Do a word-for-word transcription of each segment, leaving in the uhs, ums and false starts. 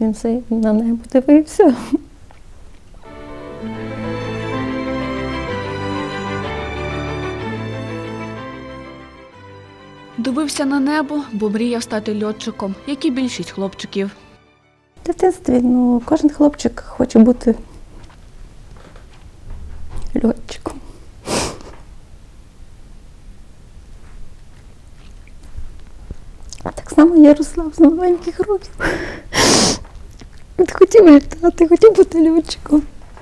він все на небо дивився. Дивився на небо, бо мріяв стати льотчиком, як і більшість хлопчиків. В дитинстві, ну, кожен хлопчик хоче бути льотчиком. Так само Ярослав з маленьких років. Він хотів літати, хотів бути льотчиком.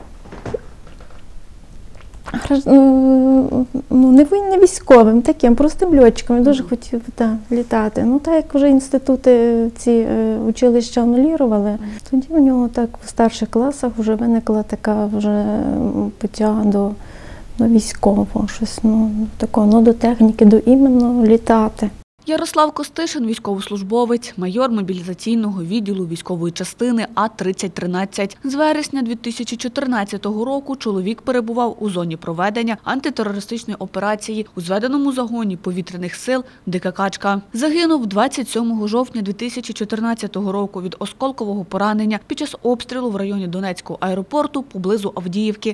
Ну, не військовим, таким, простим льотчиком. Він дуже хотів да, літати. Ну, так як вже інститути, ці училища анулірували, тоді у нього так в старших класах вже виникла така вже потяга до, до військового, щось, ну, такого, ну, до техніки, до іменно літати. Ярослав Костишин – військовослужбовець, майор мобілізаційного відділу військової частини А тридцять тринадцять. З вересня дві тисячі чотирнадцятого року чоловік перебував у зоні проведення антитерористичної операції у зведеному загоні повітряних сил «Дика качка». Загинув двадцять сьомого жовтня дві тисячі чотирнадцятого року від осколкового поранення під час обстрілу в районі Донецького аеропорту поблизу Авдіївки.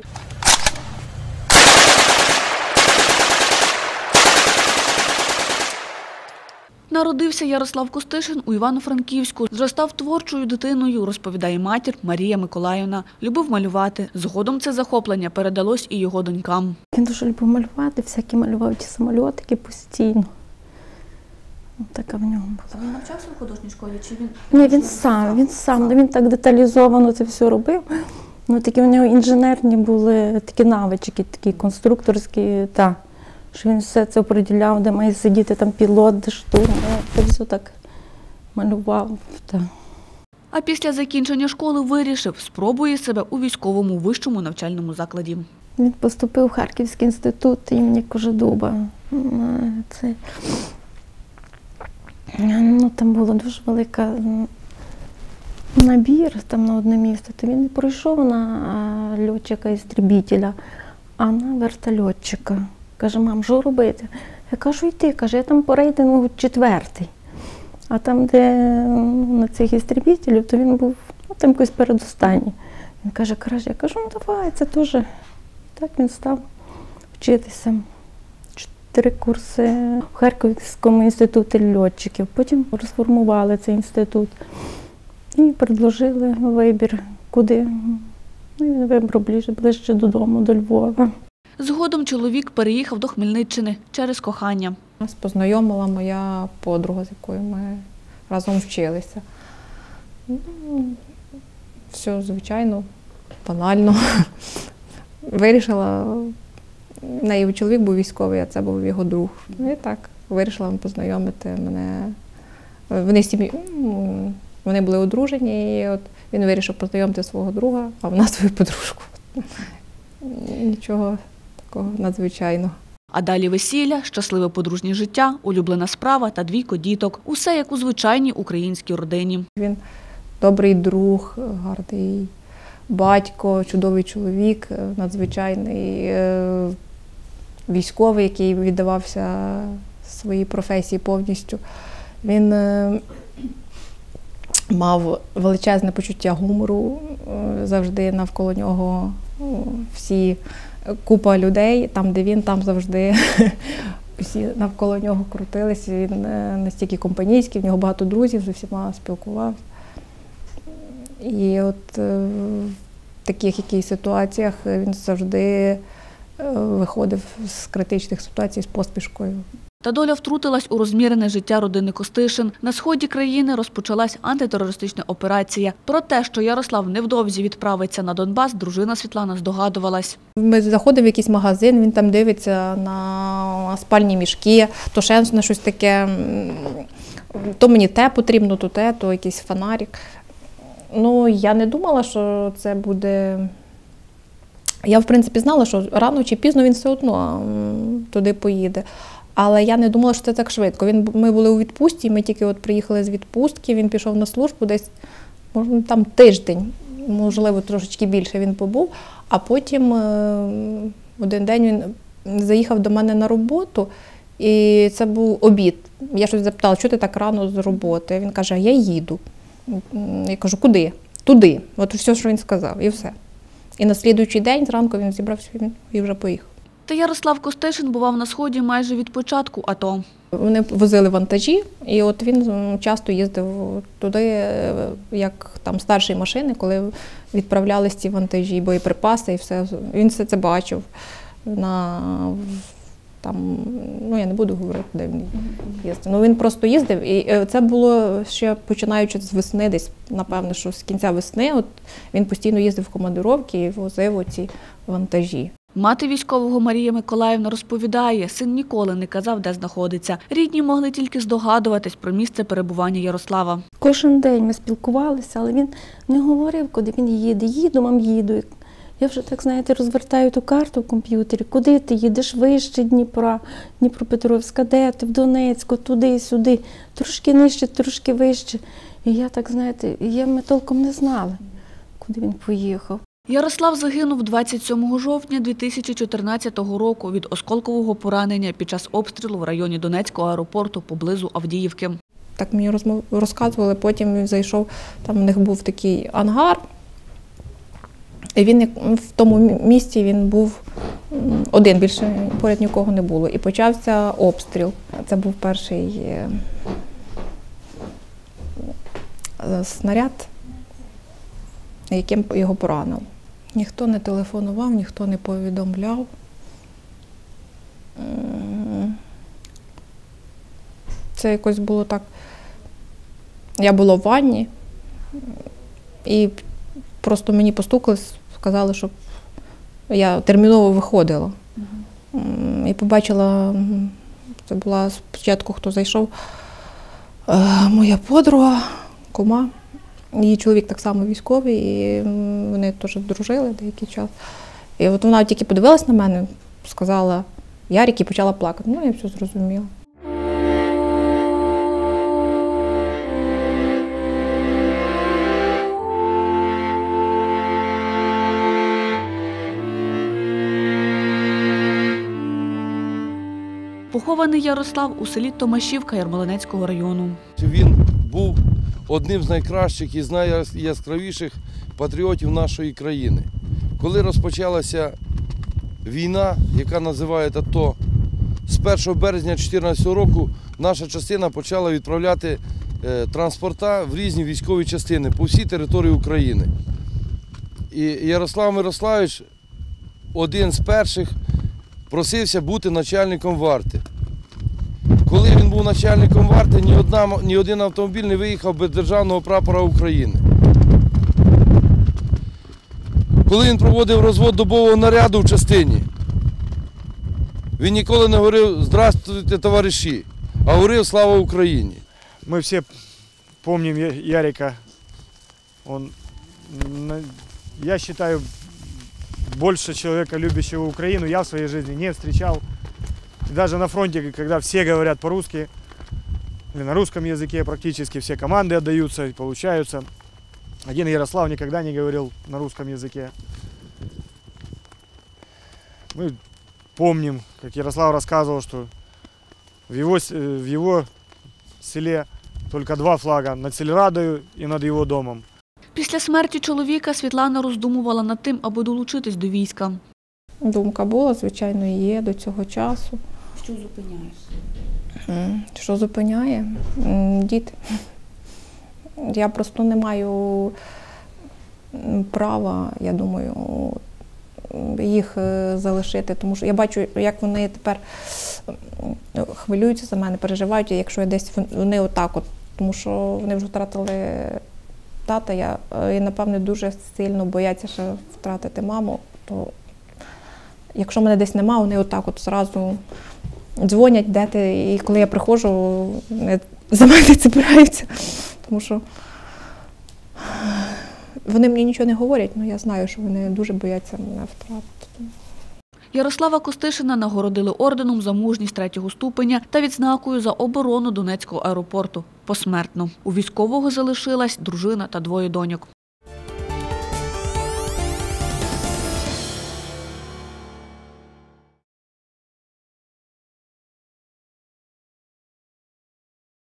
Народився Ярослав Костишин у Івано-Франківську. Зростав творчою дитиною, розповідає матір Марія Миколаївна. Любив малювати. Згодом це захоплення передалось і його донькам. Він дуже любив малювати, всякі малював ті самольотики постійно. Така в нього була. Він навчався в художній школі? Чи він... Ні, він сам, він сам. Він так деталізовано це все робив. Ну, такі у нього інженерні були такі навички, такі конструкторські, так. Що він все це оприділяв, де має сидіти там пілот, де штурм, це все так малював. Так. А після закінчення школи вирішив, спробує себе у військовому вищому навчальному закладі. Він поступив у Харківський інститут імені Кожедуба. Це... Ну, там була дуже велика набір там, на одне місце. То він не пройшов на льотчика-істребітеля, а на вертольотчика. Каже, мам, що робити? Я кажу, йти. Каже, я там по рейтингу четвертий. А там, де на цих істребітелів, то він був, ну, там якось передостанній. Він каже, краще. Я кажу, ну давай, це теж. Так він став вчитися. Чотири курси в Харківському інституті льотчиків. Потім розформували цей інститут і предложили вибір, куди. Ну, він вибрав ближче, ближче додому, до Львова. Згодом чоловік переїхав до Хмельниччини через кохання. Нас познайомила моя подруга, з якою ми разом вчилися. Ну, все, звичайно, банально. Вирішила, в неї чоловік був військовий, а це був його друг. І так, вирішила познайомити мене. Вони, сім'ї, вони були одружені, і от він вирішив познайомити свого друга, а вона свою подружку. Нічого такого надзвичайного. А далі весілля, щасливе подружнє життя, улюблена справа та двійко діток. Усе як у звичайній українській родині. Він добрий друг, гарний батько, чудовий чоловік, надзвичайний військовий, який віддавався своїй професії повністю. Він мав величезне почуття гумору, завжди навколо нього всі, купа людей, там, де він, там завжди всі навколо нього крутилися. Він настільки компанійський, в нього багато друзів, з усіма спілкувався. І от в таких якихось ситуаціях він завжди виходив з критичних ситуацій з поспішкою. Та доля втрутилась у розмірене життя родини Костишин. На сході країни розпочалась антитерористична операція. Про те, що Ярослав невдовзі відправиться на Донбас, дружина Світлана здогадувалась. Ми заходимо в якийсь магазин, він там дивиться на спальні мішки, то ще на щось таке, то мені те потрібно, то те, то якийсь фонарик. Ну, я не думала, що це буде... Я, в принципі, знала, що рано чи пізно він все одно туди поїде. Але я не думала, що це так швидко. Він, ми були у відпустці, ми тільки от приїхали з відпустки, він пішов на службу десь, можливо, там тиждень, можливо, трошечки більше він побув. А потім один день він заїхав до мене на роботу, і це був обід. Я щось запитала, що ти так рано з роботи? Він каже, а я їду. Я кажу, куди? Туди. От все, що він сказав, і все. І на слідуючий день зранку він зібрався і вже поїхав. Та Ярослав Костишин бував на Сході майже від початку АТО. Вони возили вантажі, і от він часто їздив туди, як там старші машини, коли відправлялись ці вантажі, боєприпаси і все. Він все це бачив. На, там, ну я не буду говорити, де він їздив. Ну він просто їздив, і це було ще починаючи з весни, десь, напевно, що з кінця весни, от він постійно їздив в командировки і возив оці вантажі. Мати військового Марія Миколаївна розповідає, син ніколи не казав, де знаходиться. Рідні могли тільки здогадуватись про місце перебування Ярослава. Кожен день ми спілкувалися, але він не говорив, куди він їде. Їду, мам, їду. Я вже, так знаєте, розвертаю ту карту в комп'ютері. Куди ти їдеш? Вище Дніпра, Дніпропетровська, де ти? В Донецьку, туди, сюди. Трошки нижче, трошки вище. І я, так знаєте, я, ми толком не знали, куди він поїхав. Ярослав загинув двадцять сьомого жовтня дві тисячі чотирнадцятого року від осколкового поранення під час обстрілу в районі Донецького аеропорту поблизу Авдіївки. Так мені розмов... розказували, потім він зайшов, там у них був такий ангар, і він в тому місці він був один, більше поряд нікого не було. І почався обстріл. Це був перший снаряд, яким його поранив. Ніхто не телефонував, ніхто не повідомляв. Це якось було так. Я була в ванні, і просто мені постукали, сказали, щоб я терміново виходила. І побачила, це була спочатку, хто зайшов, моя подруга, кума. Її чоловік так само військовий, і вони теж дружили деякий час. І от вона тільки подивилась на мене, сказала Ярик і почала плакати. Ну, я все зрозуміла. Похований Ярослав у селі Томашівка Ярмолинецького району. Він був одним з найкращих і з найяскравіших патріотів нашої країни. Коли розпочалася війна, яка називається АТО, з першого березня дві тисячі чотирнадцятого року наша частина почала відправляти транспорта в різні військові частини по всій території України. І Ярослав Мирославович один з перших просився бути начальником варти. Коли він був начальником варти, ні, одна, ні один автомобіль не виїхав без державного прапора України. Коли він проводив розвод добового наряду в частині, він ніколи не говорив «Здравствуйте, товариші», а говорив «Слава Україні». Ми всі пам'ятаємо Ярика. Он, я вважаю, больше человека, любящего Украину, я в своей жизни не встречал. Даже на фронте, когда все говорят по-русски, или на русском языке, практически все команды отдаются и получаются. Один Ярослав никогда не говорил на русском языке. Мы помним, как Ярослав рассказывал, что в его, в его селе только два флага, над сельрадою и над его домом. Після смерті чоловіка Світлана роздумувала над тим, аби долучитись до війська. Думка була, звичайно, і є до цього часу. Що зупиняє? Що зупиняє? Діти. Я просто не маю права, я думаю, їх залишити, тому що я бачу, як вони тепер хвилюються за мене, переживають, якщо я десь вони отак от, тому що вони вже втратили тата, я, і, напевне, дуже сильно бояться ще втратити маму, то якщо мене десь нема, вони отак от зразу дзвонять, де ти, і коли я приходжу, вони за мене цепляються, тому що вони мені нічого не говорять, але я знаю, що вони дуже бояться мене втратити. Ярослава Костишина нагородили орденом за мужність третього ступеня та відзнакою за оборону Донецького аеропорту посмертно. У військового залишилась дружина та двоє доньок.